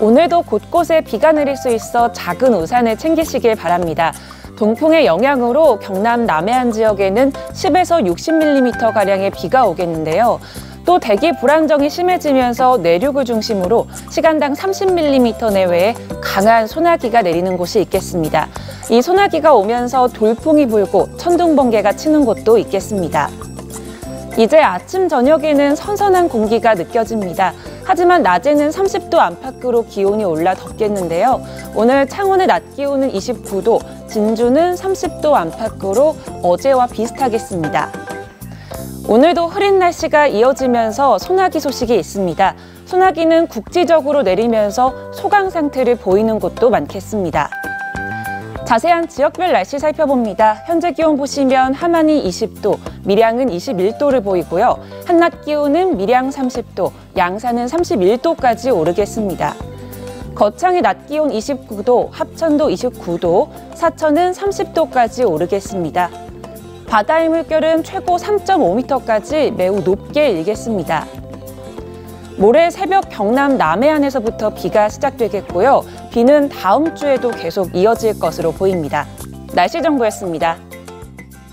오늘도 곳곳에 비가 내릴 수 있어 작은 우산을 챙기시길 바랍니다. 동풍의 영향으로 경남 남해안 지역에는 10에서 60mm가량의 비가 오겠는데요. 또 대기 불안정이 심해지면서 내륙을 중심으로 시간당 30mm 내외의 강한 소나기가 내리는 곳이 있겠습니다. 이 소나기가 오면서 돌풍이 불고 천둥 번개가 치는 곳도 있겠습니다. 이제 아침 저녁에는 선선한 공기가 느껴집니다. 하지만 낮에는 30도 안팎으로 기온이 올라 덥겠는데요. 오늘 창원의 낮 기온은 29도, 진주는 30도 안팎으로 어제와 비슷하겠습니다. 오늘도 흐린 날씨가 이어지면서 소나기 소식이 있습니다. 소나기는 국지적으로 내리면서 소강 상태를 보이는 곳도 많겠습니다. 자세한 지역별 날씨 살펴봅니다. 현재 기온 보시면 함안이 20도, 밀양은 21도를 보이고요. 한낮 기온은 밀양 30도, 양산은 31도까지 오르겠습니다. 거창의 낮 기온 29도, 합천도 29도, 사천은 30도까지 오르겠습니다. 바다의 물결은 최고 3.5m까지 매우 높게 일겠습니다. 모레 새벽 경남 남해안에서부터 비가 시작되겠고요. 비는 다음 주에도 계속 이어질 것으로 보입니다. 날씨 정보였습니다.